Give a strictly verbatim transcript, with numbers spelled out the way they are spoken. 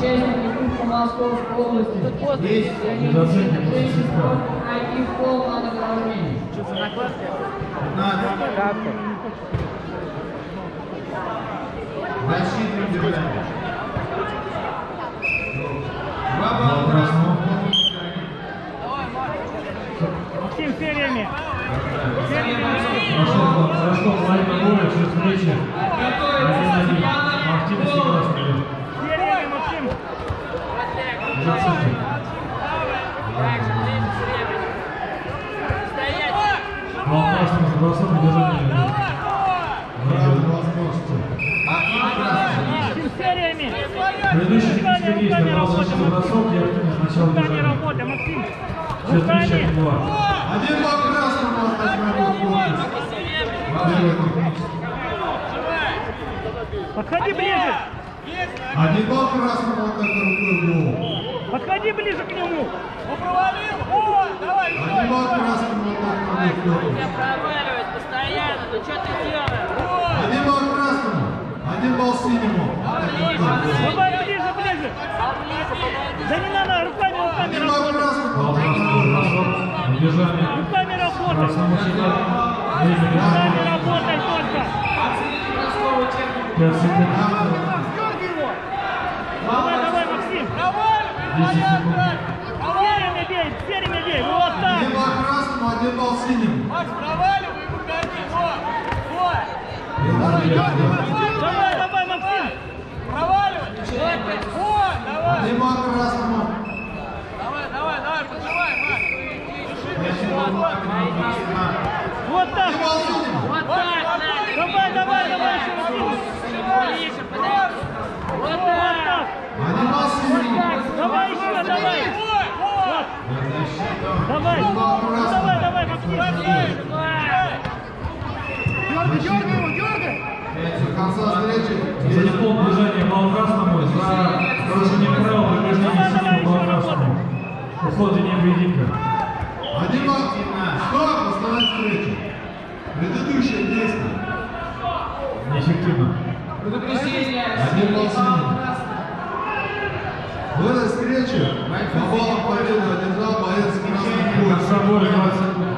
Участники Кубка Московской области. Есть. Пройти в пол на награждение. Что за накладки? Ставка. Защитным движением. Два балла. Максим, сериями. Хорошо, половина боя, все встречи. Один-один. Активность игра вперед. Сериями, Максим. Вам красным за бросок движение. Максим, сериями. Предыдущий технический действие бросок за бросок, я активность сначала Руками движение. работа, Максим. Четыре, два. Один балл красному остальному корпусу. Подходи ближе. Один балл красному от этой рукой в голову. Подходи ближе к нему. Один балл красному от этой рукой в голову. Проваливать постоянно, ну что ты делаешь? Один балл красному, один балл синему. Давай ближе, ближе. Да не надо, руками, руками Один балл работай. красному. Движение. Руками работай. Красному сигнал. Время Руками движения. работай только. пять секунд. Давай, давай, Максим. десять секунд. Сериями бей, сериями бей. Вот так. Один балл красному, один балл синему. Давай, давай, Максим. Один балл красному. Вот так. Один балл синему. Вот так надо. Давай, давай, давай, еще Максим. Ближе подойди. Вот Вот так. так. Один балл синему. Давай еще, давай. Вот. Давай. Один балл Ну, красному. давай, давай, Максим. Дергай, дергай его, дергай! До конца встречи. За неполное движение балл красному, за нарушение правил прохождения синего балл красному. Ухождение поединка. Один балл. Стоп, оставать встречу. Предыдущее действие. Неэффективно. Предупреждение. Один балл синему. В этой встрече по баллам победу одержал боец красных Конца боя поясов. двадцать